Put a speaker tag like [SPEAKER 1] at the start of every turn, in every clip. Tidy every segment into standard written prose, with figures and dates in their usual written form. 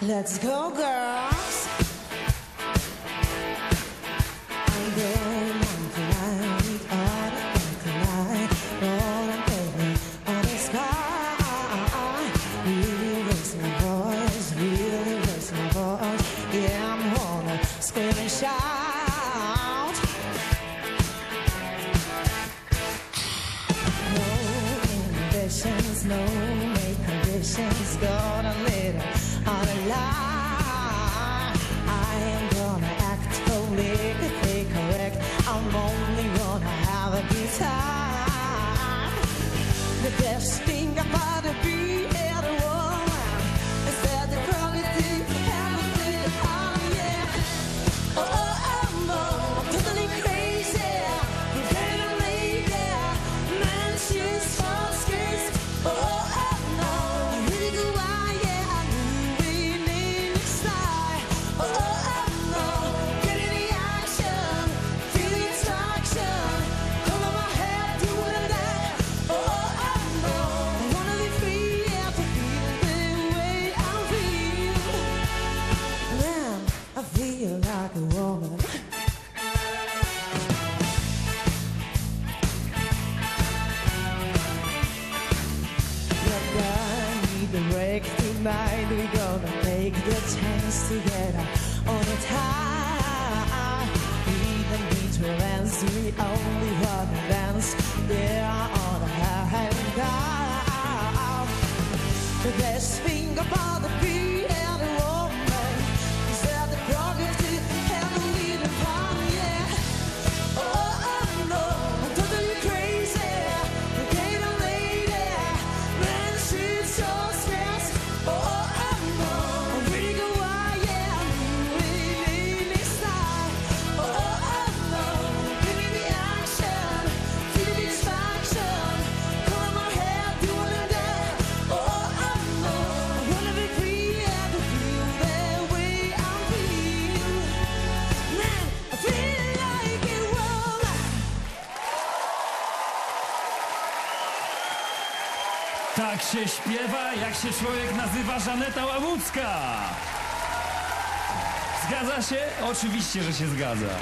[SPEAKER 1] Let's go, girls. I'm going on tonight, all tonight, all I'm getting on the sky. Really raise my voice, really raise my voice. Yeah, I'm gonna scream and shout. No inhibitions, no make conditions, gonna let it on a lie. I am gonna act politically correct. I'm only gonna have a good time. The best thing about it being a woman is that the quality have a good time, yeah. Oh, oh, oh, no, I'm totally crazy. I'm getting lady, man, she's so scared. Oh, oh, oh, no, really do I, yeah, I'm moving inside. Oh, oh, oh, no, getting the action, feeling attraction. Come on my head, doing that. Oh, oh, oh, no, I wanna be free, yeah, to feel the way I feel. Man, I feel like a woman. Look, I need a break tonight. We're gonna take the chance together on a time. Even beat romance, we only wanna dance. Yeah, on a high and down. The best thing about the being a woman is that the progress to have a little fun, yeah. Oh, oh, oh, no, I'm totally crazy. Forget a lady, man, she's so stressed. Oh, oh, oh, no, I'm really go wild, yeah, I'm really inside. Oh, oh, oh, no, give me the action, feel the distraction. Come on my head, doing that. Oh, oh, oh, no, I wanna be free, yeah, to feel the way I feel. Man, I feel like a woman.
[SPEAKER 2] Tak się śpiewa, jak się człowiek nazywa Żaneta Łabucka. Zgadza się? Oczywiście, że się zgadza.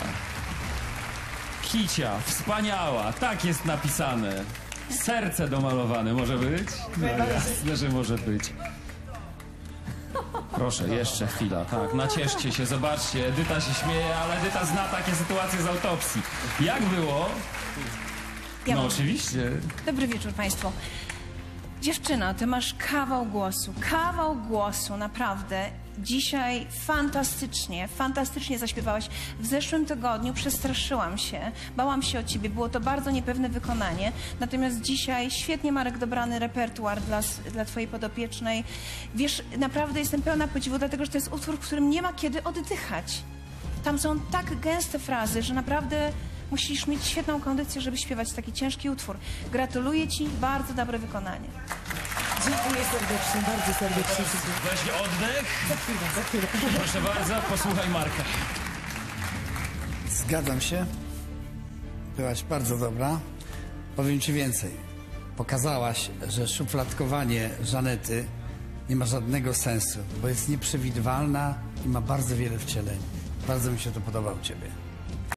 [SPEAKER 2] Kicia, wspaniała, tak jest napisane. Serce domalowane może być? No jasne, że może być. Proszę, jeszcze chwila, tak, nacieszcie się, zobaczcie, Edyta się śmieje, ale Edyta zna takie sytuacje z autopsji. Jak było?
[SPEAKER 3] Ja
[SPEAKER 2] No
[SPEAKER 3] mam-
[SPEAKER 2] oczywiście.
[SPEAKER 3] Dobry wieczór Państwu. Dziewczyno, ty masz kawał głosu, naprawdę. Dzisiaj fantastycznie zaśpiewałaś. W zeszłym tygodniu przestraszyłam się, bałam się o ciebie, było to bardzo niepewne wykonanie. Natomiast dzisiaj świetnie, Marek, dobrany repertuar dla twojej podopiecznej. Wiesz, naprawdę jestem pełna podziwu, dlatego że to jest utwór, w którym nie ma kiedy oddychać. Tam są tak gęste frazy, że naprawdę musisz mieć świetną kondycję, żeby śpiewać taki ciężki utwór. Gratuluję ci, bardzo dobre wykonanie.
[SPEAKER 1] Dziękuję serdecznie, bardzo serdecznie.
[SPEAKER 2] Weź oddech.
[SPEAKER 1] Za chwilę.
[SPEAKER 2] Proszę bardzo, posłuchaj Marka.
[SPEAKER 4] Zgadzam się. Byłaś bardzo dobra. Powiem ci więcej. Pokazałaś, że szufladkowanie Żanety nie ma żadnego sensu, bo jest nieprzewidywalna i ma bardzo wiele wcieleń. Bardzo mi się to podoba u ciebie.